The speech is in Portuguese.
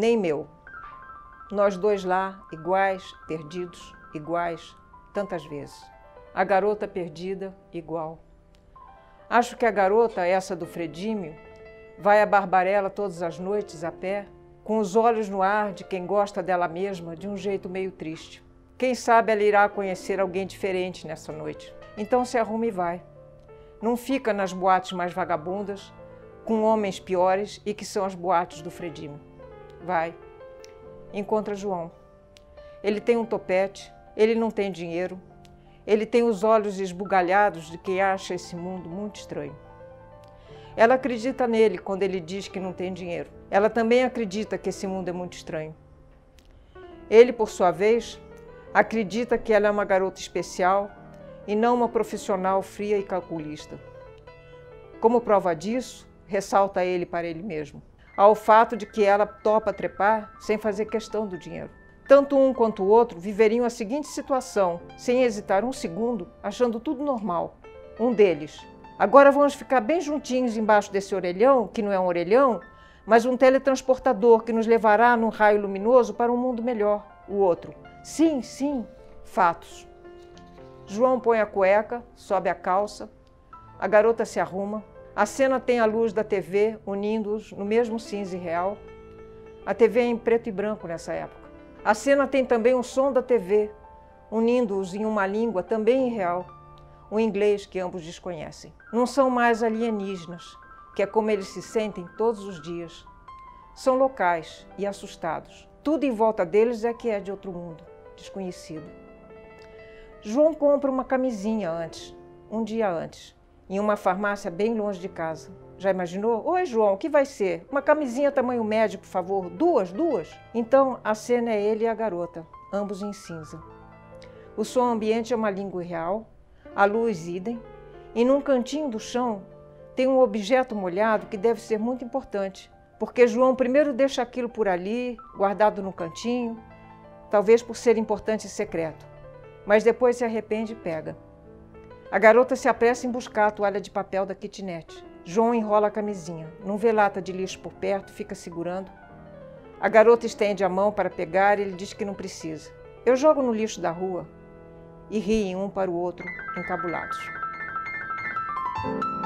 nem meu. Nós dois lá, iguais, perdidos, iguais, tantas vezes. A garota perdida, igual. Acho que a garota, essa do Fredímio, vai a Barbarella todas as noites a pé, com os olhos no ar de quem gosta dela mesma, de um jeito meio triste. Quem sabe ela irá conhecer alguém diferente nessa noite. Então se arruma e vai. Não fica nas boates mais vagabundas, com homens piores e que são as boates do Fredímio. Vai. Encontra João. Ele tem um topete, ele não tem dinheiro, ele tem os olhos esbugalhados de quem acha esse mundo muito estranho. Ela acredita nele quando ele diz que não tem dinheiro. Ela também acredita que esse mundo é muito estranho. Ele, por sua vez, acredita que ela é uma garota especial e não uma profissional fria e calculista. Como prova disso, ressalta ele para ele mesmo, ao fato de que ela topa trepar sem fazer questão do dinheiro. Tanto um quanto o outro viveriam a seguinte situação, sem hesitar um segundo, achando tudo normal. Um deles: agora vamos ficar bem juntinhos embaixo desse orelhão, que não é um orelhão, mas um teletransportador que nos levará num raio luminoso para um mundo melhor. O outro: sim, sim, fatos. João põe a cueca, sobe a calça, a garota se arruma, a cena tem a luz da TV unindo-os no mesmo cinza irreal. A TV é em preto e branco nessa época. A cena tem também o som da TV, unindo-os em uma língua também irreal, o inglês que ambos desconhecem. Não são mais alienígenas, que é como eles se sentem todos os dias. São locais e assustados. Tudo em volta deles é que é de outro mundo, desconhecido. João compra uma camisinha antes, um dia antes, em uma farmácia bem longe de casa. Já imaginou? Oi, João, o que vai ser? Uma camisinha tamanho médio, por favor. Duas? Então, a cena é ele e a garota, ambos em cinza. O som ambiente é uma língua real, a luz idem, e num cantinho do chão tem um objeto molhado que deve ser muito importante, porque João primeiro deixa aquilo por ali, guardado no cantinho, talvez por ser importante e secreto, mas depois se arrepende e pega. A garota se apressa em buscar a toalha de papel da kitnet. João enrola a camisinha, não vê lata de lixo por perto, fica segurando. A garota estende a mão para pegar e ele diz que não precisa. Eu jogo no lixo da rua. E riem um para o outro, encabulados.